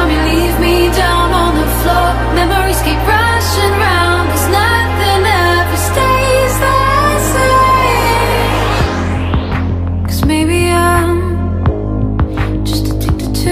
time you leave me down on the floor, memories keep rushing round, 'cause nothing ever stays the same. 'Cause maybe I'm just addicted to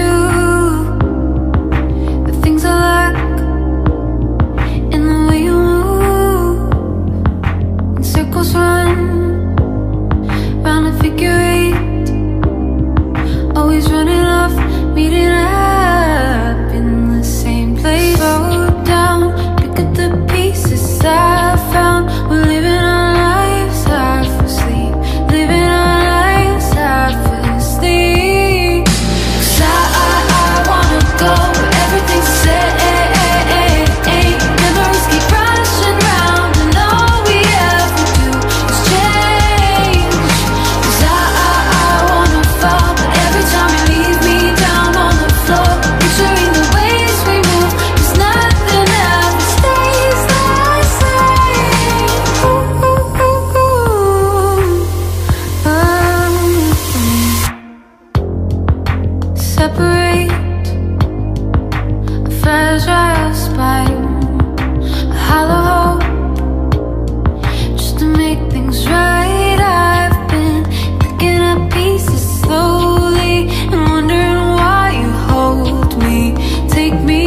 the things I like and the way you move, and circles run round a figure eight, always running off, meeting up in the same place. Slow down, pick up the pieces I found. We're living our lives half asleep, living our lives half asleep. 'Cause I wanna go where everything's the same. Memories keep rushing round, and all we ever do is change. 'Cause I wanna fall, but every time you leave me down on the floor, picturing the ways we move, 'cause nothing ever stays the same. Ooh, ooh, ooh, ooh. Separate a fragile spine, a hollow hope, just to make things right. I've been picking up pieces slowly and wondering why you hold me, take me